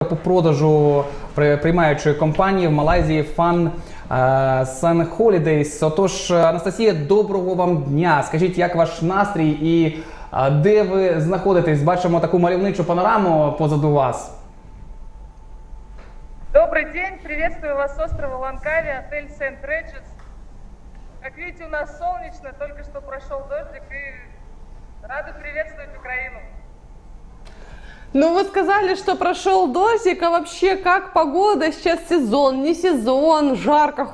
по продажу приймаючої компанії в Малайзії Fun Sun Holidays. Отож, Анастасія, доброго вам дня. Скажіть, як ваш настрій і де ви знаходитесь? Бачимо таку мальовничу панораму позаду вас. Добрый день, приветствую вас с острова Ланкави, отель St. Regis. Как видите, у нас солнечно, только что прошел дождик и рады приветствовать Украину. Ну, вы сказали, что прошел дождик, а вообще как погода? Сейчас сезон, не сезон, жарко.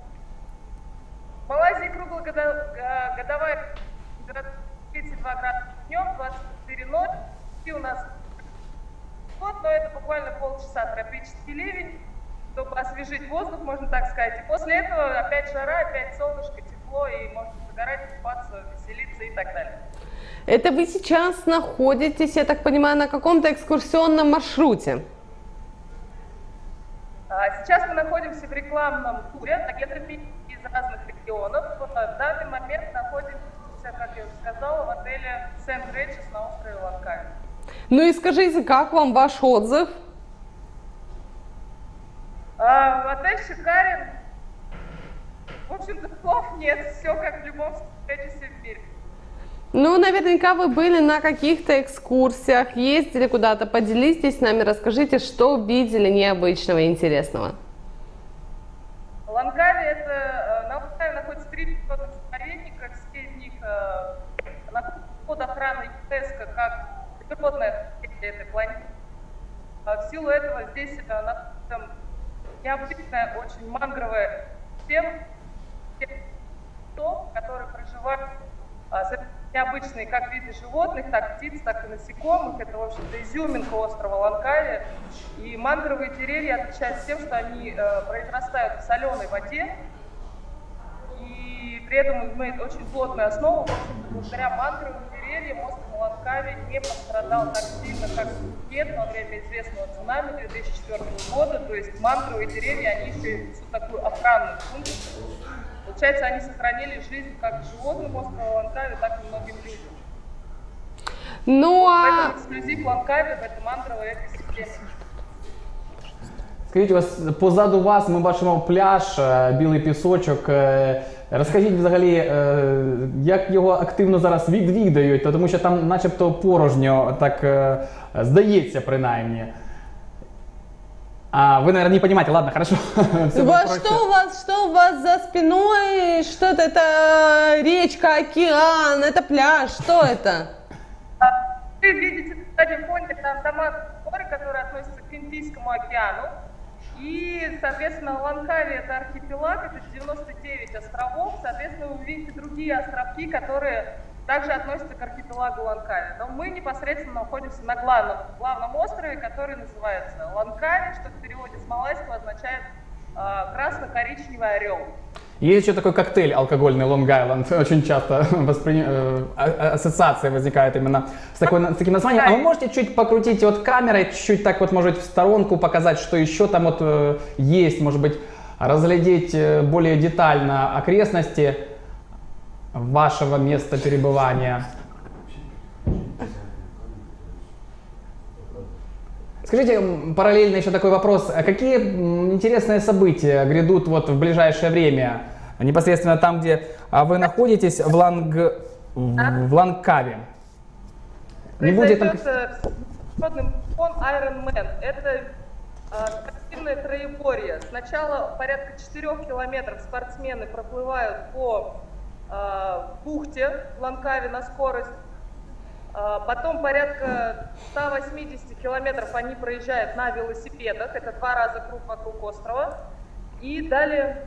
В Малайзии круглогодовая температура 32 градуса днем, 24 ночи. И у нас год, но это буквально полчаса, тропический ливень, чтобы освежить воздух, можно так сказать. И после этого опять жара, опять солнышко, тепло, и можно загорать, купаться, веселиться и так далее. Это вы сейчас находитесь, я так понимаю, на каком-то экскурсионном маршруте? Сейчас мы находимся в рекламном туре, агенты из разных регионов. В данный момент находимся, как я уже сказала, в отеле St. Regis на острове Ланкави. Ну и скажите, как вам ваш отзыв? Отель шикарен. В общем-то, слов нет. Все как в любом Regis в мире. Ну, наверняка вы были на каких-то экскурсиях, ездили куда-то. Поделитесь с нами, расскажите, что видели необычного и интересного. Ланкави на Ланкави находится 3 природных заповедника, все из них под охраной ЮНЕСКО как природная этой планеты. В силу этого здесь находится необычная, очень мангровая система, которые проживают необычные как виды животных, так птиц, так и насекомых. Это, в общем-то, изюминка острова Ланкави. И мангровые деревья отличаются тем, что они произрастают в соленой воде. И при этом имеют очень плотную основу. В общем-то, благодаря мангровым деревьям остров Ланкави не пострадал так сильно, как Пхукет во время известного цунами 2004 года. То есть мангровые деревья, они еще несут такую охранную функцию. Получается, они сохранили жизнь как животным острова Ланкави, так и многим людям. Ну, В этом эксклюзив Ланкави, в этом мангровой экосистеме. Скажіть, позаду вас ми бачимо пляж, білий пісочок. Розкажіть взагалі, як його активно зараз відвідають, тому що там начебто порожньо, так здається принаймні. Вы, наверное, не понимаете. Ладно, хорошо. Что у вас за спиной? Что-то это речка, океан, это пляж, что это? Вы видите на заднем фоне там дома, которые относятся к Индийскому океану. И, соответственно, Ланкави это архипелаг, это 99 островов. Соответственно, вы увидите другие островки, которые также относятся к архипелагу Ланкави. Но мы непосредственно находимся на главном острове, который называется Ланкави, что в переводе с малайского означает красно-коричневый орел. Есть еще такой коктейль алкогольный Long Island. Очень часто ассоциация возникает именно с таким названием. А вы можете чуть покрутить вот камерой, чуть так вот, может, в сторонку показать, что еще там вот есть, может быть, разглядеть более детально окрестности вашего места перебывания. Скажите, параллельно еще такой вопрос. А какие интересные события грядут вот в ближайшее время? Непосредственно там, где вы находитесь, в Ланкави. Не будет там... Международный марафон Ironman. Это спортивное троеборье. Сначала порядка 4 километров спортсмены проплывают по бухте в Ланкави на скорость. Потом порядка 180 километров они проезжают на велосипедах. Это 2 раза круг вокруг острова. И далее...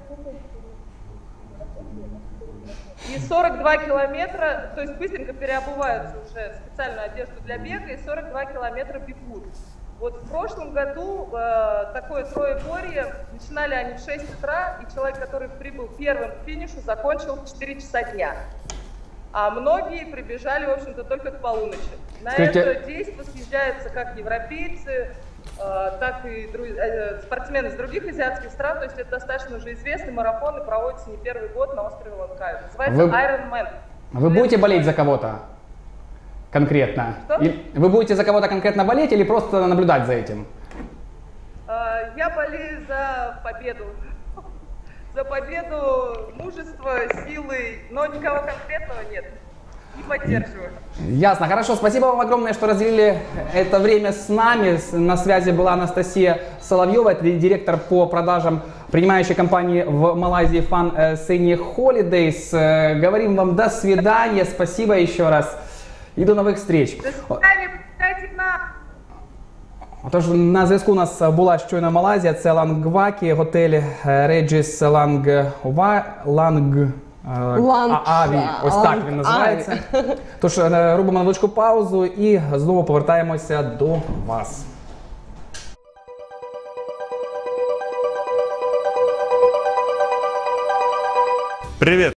И 42 километра, то есть быстренько переобуваются уже в специальную одежду для бега, и 42 километра бегут. Вот в прошлом году такое троеборье, начинали они в 6 утра, и человек, который прибыл первым к финишу, закончил в 4 часа дня. А многие прибежали, в общем-то, только к полуночи. На это действо съезжаются как европейцы, так и спортсмены из других азиатских стран. То есть это достаточно уже известный марафон и проводится не первый год на острове Ланкави. Называется Ironman. Вы будете болеть за кого-то конкретно? Что? Вы будете за кого-то конкретно болеть или просто наблюдать за этим? Я болею за победу. За победу, мужество, силы, но никого конкретного нет. Не поддерживаю. Ясно, хорошо. Спасибо вам огромное, что разделили это время с нами. На связи была Анастасия Соловьева, это директор по продажам принимающей компании в Малайзии Fun Seni Holidays. Говорим вам до свидания, спасибо еще раз и до нових встреч. До свидания, приходите к нам. Тож на зв'язку у нас була щойно Малайзія, це Лангвакі, готель Regis Lang Аві, ось так він називається. Тож робимо невеличку паузу і знову повертаємося до вас. Привет!